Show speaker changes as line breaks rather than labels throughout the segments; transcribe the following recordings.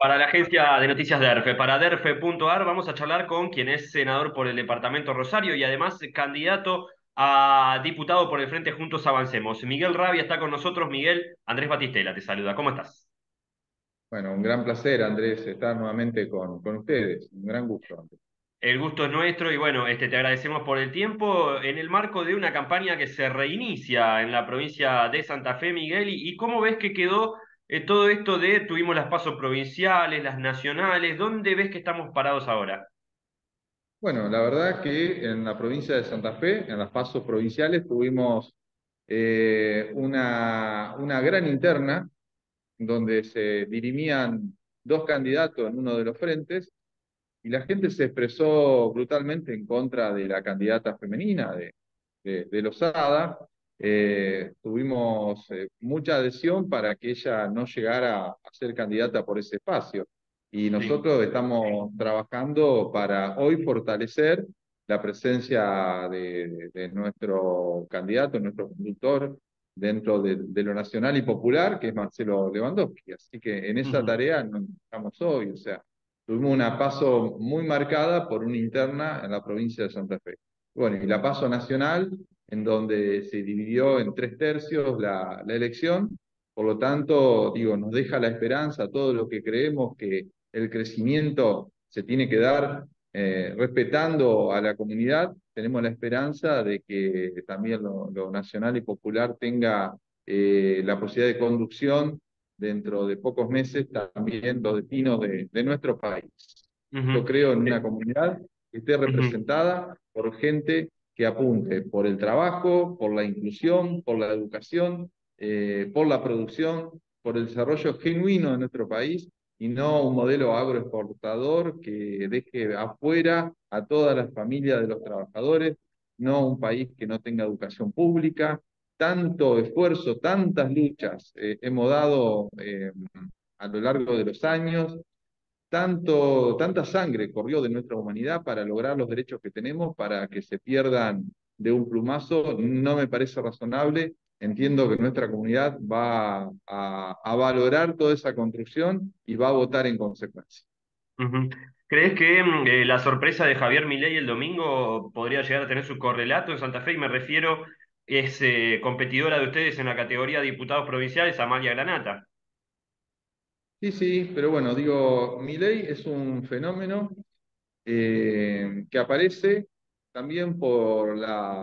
Para la agencia de noticias DERFE, para derfe.ar, vamos a charlar con quien es senador por el departamento Rosario y además candidato a diputado por el Frente Juntos Avancemos. Miguel Rabia está con nosotros. Miguel, Andrés Batistela te saluda. ¿Cómo estás?
Bueno, un gran placer, Andrés, estar nuevamente con ustedes. Un gran gusto, Andrés.
El gusto es nuestro y bueno, te agradecemos por el tiempo en el marco de una campaña que se reinicia en la provincia de Santa Fe, Miguel. ¿Y cómo ves que quedó todo esto de, tuvimos las pasos provinciales, las nacionales? ¿Dónde ves que estamos parados ahora?
Bueno, la verdad que en la provincia de Santa Fe, en las pasos provinciales, tuvimos una gran interna donde se dirimían dos candidatos en uno de los frentes y la gente se expresó brutalmente en contra de la candidata femenina de Lozada. Tuvimos mucha adhesión para que ella no llegara a ser candidata por ese espacio. Y
Sí.
nosotros estamos trabajando para hoy fortalecer la presencia de nuestro candidato, nuestro conductor, dentro de lo nacional y popular, que es Marcelo Lewandowski. Así que en esa
Ujú.
tarea no estamos hoy, o sea, tuvimos una paso muy marcada por una interna en la provincia de Santa Fe. Bueno, y la paso nacional, en donde se dividió en tres tercios la elección, por lo tanto, digo, nos deja la esperanza, todo lo que creemos que el crecimiento se tiene que dar respetando a la comunidad, tenemos la esperanza de que también lo nacional y popular tenga la posibilidad de conducción dentro de pocos meses también los destinos de nuestro país. Yo
Ujú.
creo en una
Eh,
comunidad que esté
ujú.
representada por gente que apunte por el trabajo, por la inclusión, por la educación, por la producción, por el desarrollo genuino de nuestro país y no un modelo agroexportador que deje afuera a todas las familias de los trabajadores, no un país que no tenga educación pública. Tanto esfuerzo, tantas luchas hemos dado a lo largo de los años, tanta sangre corrió de nuestra humanidad para lograr los derechos que tenemos, para que se pierdan de un plumazo, no me parece razonable. Entiendo que nuestra comunidad va a valorar toda esa construcción y va a votar en consecuencia.
Ujú. ¿Crees que la sorpresa de Javier Milei el domingo podría llegar a tener su correlato en Santa Fe? Y me refiero, es competidora de ustedes en la categoría de diputados provinciales, Amalia Granata.
Sí, sí, pero bueno, digo, Milei es un fenómeno que aparece también por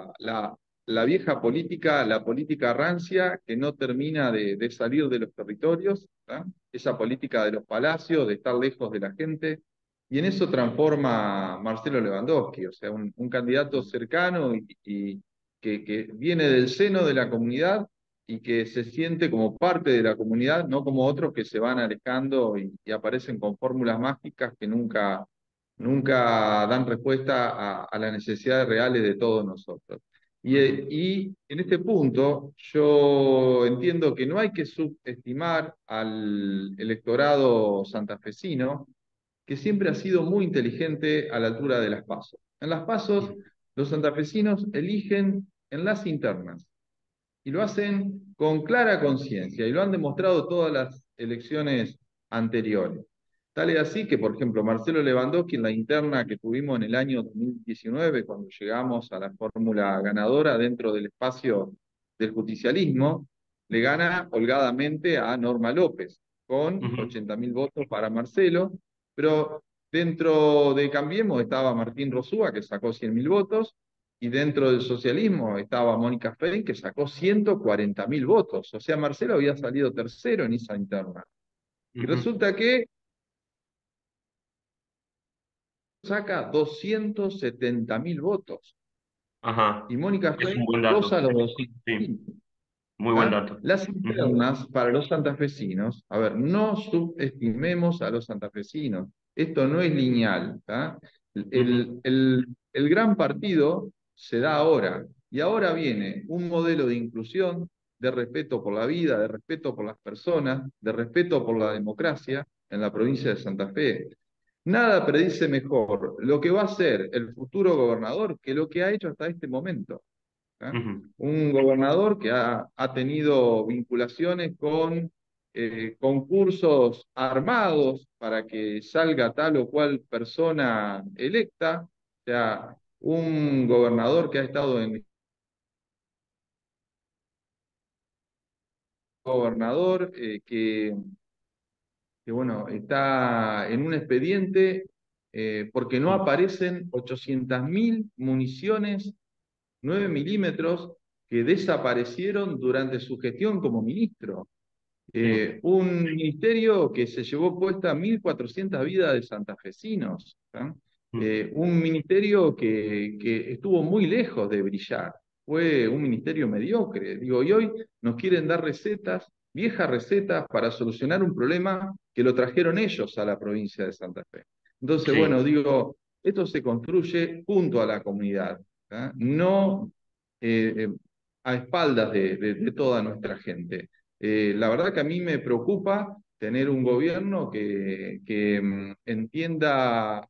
la vieja política, la política rancia, que no termina de salir de los territorios, ¿tá? Esa política de los palacios, de estar lejos de la gente, y en eso transforma Marcelo Lewandowski, o sea, un candidato cercano y que viene del seno de la comunidad y que se siente como parte de la comunidad, no como otros que se van alejando y aparecen con fórmulas mágicas que nunca dan respuesta a las necesidades reales de todos nosotros.
Ujú.
Y en este punto yo entiendo que no hay que subestimar al electorado santafesino, que siempre ha sido muy inteligente a la altura de las pasos. En las pasos,
Ujú.
los santafesinos eligen en las internas y lo hacen con clara conciencia y lo han demostrado todas las elecciones anteriores. Tal es así que, por ejemplo, Marcelo Lewandowski en la interna que tuvimos en el año 2019, cuando llegamos a la fórmula ganadora dentro del espacio del justicialismo, le gana holgadamente a Norma López, con
Ujú.
80.000 votos para Marcelo, pero dentro de Cambiemos estaba Martín Rosúa, que sacó 100.000 votos, y dentro del socialismo estaba Mónica Fein, que sacó 140.000 votos. O sea, Marcelo había salido tercero en esa interna. Y
Ujú.
resulta que saca 270.000 votos.
Ajá.
Y Mónica
Es un
Fein
buen dato.
roza los
Sí,
200.000.
muy buen
¿Tá?
dato.
Las
Ujú.
internas para los santafesinos, a ver, no subestimemos a los santafesinos. Esto no es lineal. ¿Tá?
Ujú.
El gran partido se da ahora. Y ahora viene un modelo de inclusión, de respeto por la vida, de respeto por las personas, de respeto por la democracia en la provincia de Santa Fe. Nada predice mejor lo que va a ser el futuro gobernador que lo que ha hecho hasta este momento. ¿Ah?
Ujú.
Un gobernador que ha tenido vinculaciones con concursos armados para que salga tal o cual persona electa. O sea, un gobernador que ha estado en gobernador, que bueno, está en un expediente porque no aparecen 800.000 municiones 9 milímetros que desaparecieron durante su gestión como ministro.
Sí,
Un ministerio que se llevó puesta 1.400 vidas de santafesinos. ¿tá? Un ministerio que estuvo muy lejos de brillar. Fue un ministerio mediocre. Digo, y hoy nos quieren dar recetas, viejas recetas, para solucionar un problema que lo trajeron ellos a la provincia de Santa Fe. Entonces,
sí.
bueno, digo, esto se construye junto a la comunidad, ¿tá? No a espaldas de toda nuestra gente. La verdad que a mí me preocupa tener un gobierno que entienda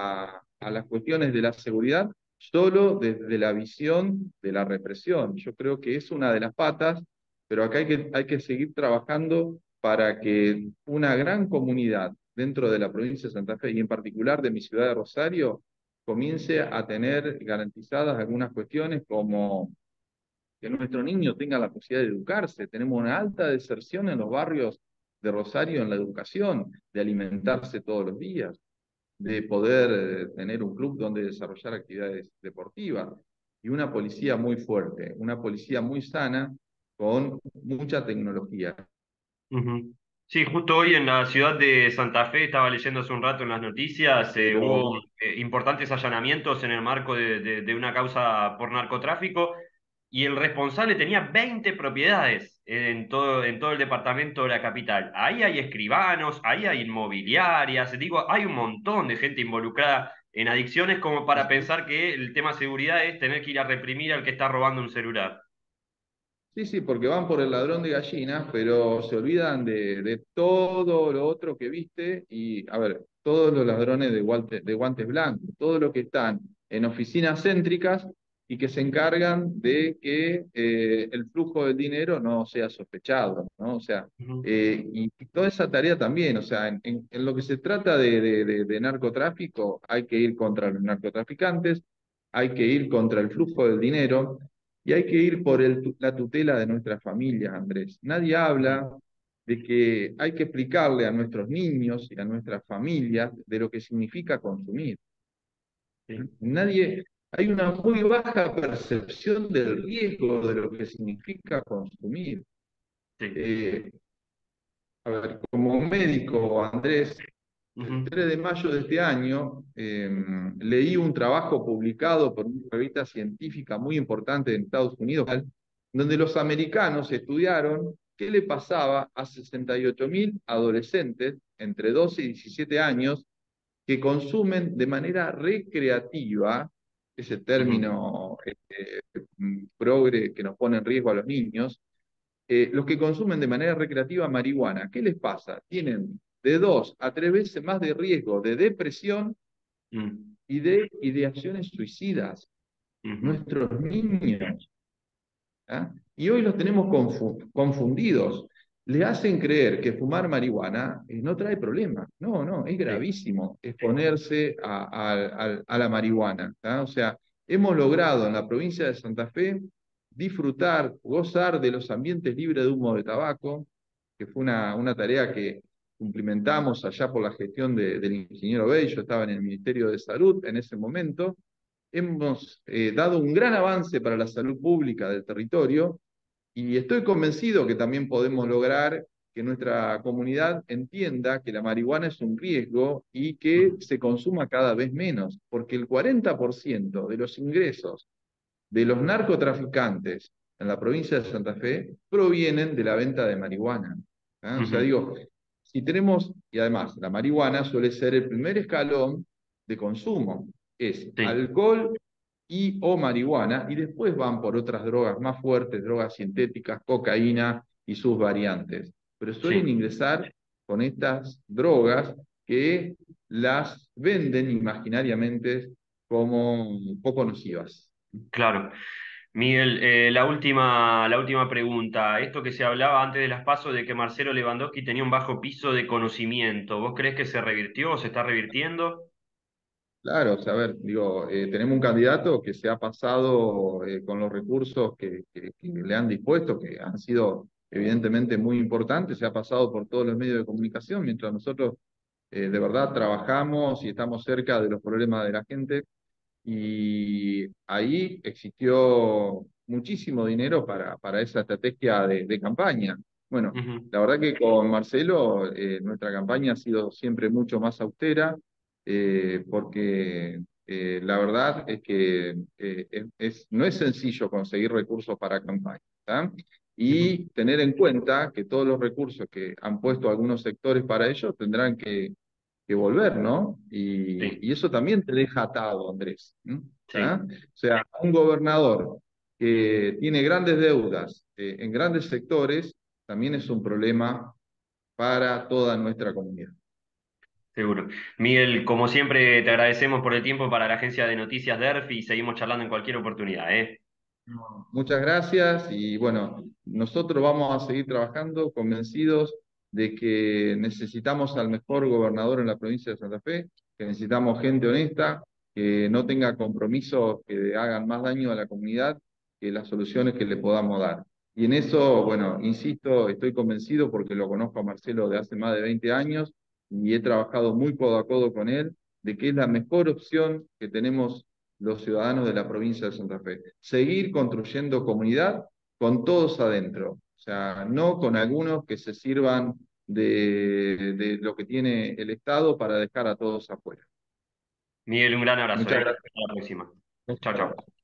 a las cuestiones de la seguridad solo desde la visión de la represión. Yo creo que es una de las patas, pero acá hay que seguir trabajando para que una gran comunidad dentro de la provincia de Santa Fe y en particular de mi ciudad de Rosario comience a tener garantizadas algunas cuestiones como que nuestro niño tenga la posibilidad de educarse. Tenemos una alta deserción en los barrios de Rosario en la educación, de alimentarse todos los días, de poder tener un club donde desarrollar actividades deportivas y una policía muy fuerte, una policía muy sana con mucha tecnología.
Ujú. Sí, justo hoy en la ciudad de Santa Fe, estaba leyendo hace un rato en las noticias, hubo
Pero
importantes allanamientos en el marco de una causa por narcotráfico y el responsable tenía 20 propiedades en todo el departamento de la capital. Ahí hay escribanos, ahí hay inmobiliarias, digo, hay un montón de gente involucrada en adicciones como para pensar que el tema seguridad es tener que ir a reprimir al que está robando un celular.
sí, sí, porque van por el ladrón de gallinas, pero se olvidan de todo lo otro que viste y, a ver, todos los ladrones de guantes blancos, todos los que están en oficinas céntricas y que se encargan de que el flujo del dinero no sea sospechado, ¿no? O sea,
Ujú.
y toda esa tarea también, o sea, en lo que se trata de narcotráfico, hay que ir contra los narcotraficantes, hay que ir contra el flujo del dinero. Y hay que ir por la tutela de nuestras familias, Andrés. Nadie
Ujú.
habla de que hay que explicarle a nuestros niños y a nuestras familias de lo que significa consumir.
Sí,
Nadie, hay una muy baja percepción del riesgo de lo que significa consumir.
sí.
Eh, a ver, como médico, Andrés, el
Ujú.
3 de mayo de este año leí un trabajo publicado por una revista científica muy importante en Estados Unidos, donde los americanos estudiaron qué le pasaba a 68.000 adolescentes entre 12 y 17 años que consumen de manera recreativa, ese
Ujú.
término progre que nos pone en riesgo a los niños, los que consumen de manera recreativa marihuana, ¿qué les pasa? Tienen de 2 a 3 veces más de riesgo de depresión
Mm.
y de ideaciones suicidas.
Ujú.
Nuestros niños. ¿Ah? Y hoy los tenemos confundidos. Le hacen creer que fumar marihuana no trae problema. No, no, es
Sí.
gravísimo exponerse a la marihuana. ¿tá? O sea, hemos logrado en la provincia de Santa Fe disfrutar, gozar de los ambientes libres de humo de tabaco, que fue una tarea que cumplimentamos allá por la gestión del ingeniero Bey. Yo estaba en el Ministerio de Salud en ese momento. Hemos dado un gran avance para la salud pública del territorio y estoy convencido que también podemos lograr que nuestra comunidad entienda que la marihuana es un riesgo y que
Mm.
se consuma cada vez menos, porque el 40% de los ingresos de los narcotraficantes en la provincia de Santa Fe provienen de la venta de marihuana. ¿Ah? O sea,
Ujú.
digo, si tenemos, y además la marihuana suele ser el primer escalón de consumo, es
Sí,
alcohol y o marihuana, y después van por otras drogas más fuertes, drogas sintéticas, cocaína y sus variantes. Pero suelen
sí,
ingresar con estas drogas que las venden imaginariamente como poco nocivas.
claro. Miguel, la última pregunta. Esto que se hablaba antes de las PASO de que Marcelo Lewandowski tenía un bajo piso de conocimiento, ¿vos creés que se revirtió o se está revirtiendo?
Claro, o sea, a ver, digo, tenemos un candidato que se ha pasado con los recursos que le han dispuesto, que han sido evidentemente muy importantes, se ha pasado por todos los medios de comunicación, mientras nosotros de verdad trabajamos y estamos cerca de los problemas de la gente. Y ahí existió muchísimo dinero para esa estrategia de campaña. Bueno,
Ujú.
la verdad que con Marcelo nuestra campaña ha sido siempre mucho más austera, porque la verdad es que no es sencillo conseguir recursos para campaña, ¿tá?
Ujú.
Y tener en cuenta que todos los recursos que han puesto algunos sectores para ello tendrán que volver, ¿no?
Sí,
Y eso también te deja atado, Andrés. ¿Ah?
sí,
O sea, un gobernador que tiene grandes deudas en grandes sectores también es un problema para toda nuestra comunidad.
seguro. Miguel, como siempre, te agradecemos por el tiempo para la agencia de noticias DERF y seguimos charlando en cualquier oportunidad, ¿eh?
Muchas gracias y bueno, nosotros vamos a seguir trabajando convencidos de que necesitamos al mejor gobernador en la provincia de Santa Fe, que necesitamos gente honesta, que no tenga compromisos que hagan más daño a la comunidad que las soluciones que le podamos dar. Y en eso, bueno, insisto, estoy convencido porque lo conozco a Marcelo de hace más de 20 años y he trabajado muy codo a codo con él, de que es la mejor opción que tenemos los ciudadanos de la provincia de Santa Fe. Seguir construyendo comunidad con todos adentro, o sea, no con algunos que se sirvan de lo que tiene el Estado para dejar a todos afuera.
Miguel, un gran abrazo,
Muchas
¿eh?
gracias.
Hasta la próxima.
Muchas
Chao, chao.
gracias.